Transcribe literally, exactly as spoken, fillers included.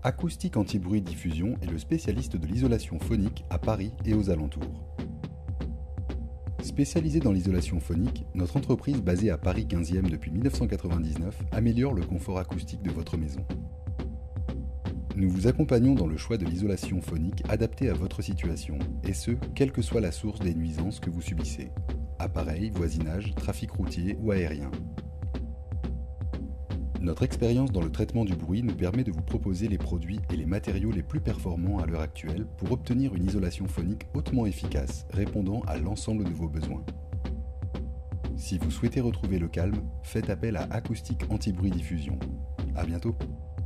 Acoustique Anti-Bruit Diffusion est le spécialiste de l'isolation phonique à Paris et aux alentours. Spécialisée dans l'isolation phonique, notre entreprise basée à Paris quinzième depuis mille neuf cent quatre-vingt-dix-neuf améliore le confort acoustique de votre maison. Nous vous accompagnons dans le choix de l'isolation phonique adaptée à votre situation, et ce, quelle que soit la source des nuisances que vous subissez. Appareil, voisinage, trafic routier ou aérien. Notre expérience dans le traitement du bruit nous permet de vous proposer les produits et les matériaux les plus performants à l'heure actuelle pour obtenir une isolation phonique hautement efficace, répondant à l'ensemble de vos besoins. Si vous souhaitez retrouver le calme, faites appel à Acoustique Anti-Bruit Diffusion. À bientôt!